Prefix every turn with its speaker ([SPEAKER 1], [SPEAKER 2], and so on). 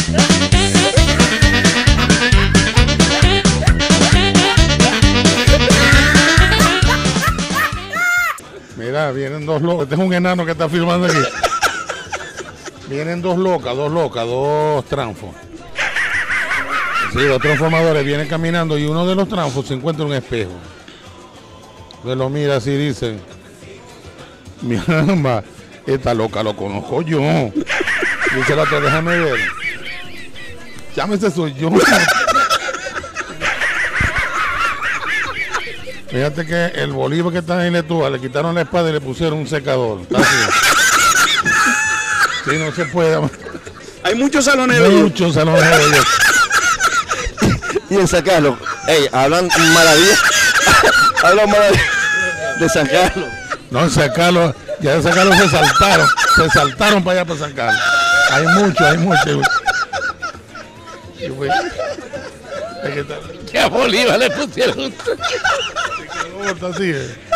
[SPEAKER 1] Mira, vienen dos locos. Este es un enano que está filmando aquí. Vienen dos locas, dos tranfos. Sí, dos transformadores vienen caminando y uno de los tranfos se encuentra en un espejo. Entonces lo mira así y dice, mi alma, esta loca lo conozco yo. Dice la otra, déjame ver. Llámese soy yo. Fíjate que el Bolívar que está en Letúa le quitaron la espada y le pusieron un secador. Está así. Sí, no se puede.
[SPEAKER 2] Hay muchos salones de
[SPEAKER 1] Muchos salones de belleza.
[SPEAKER 3] Y en San Carlos, hablan maravillas. Hablan maravillas de San Carlos.
[SPEAKER 1] No, en San Carlos, ya de San Carlos se saltaron para allá para San Carlos. Hay mucho. ¿Qué a Bolívar le pusieron? Así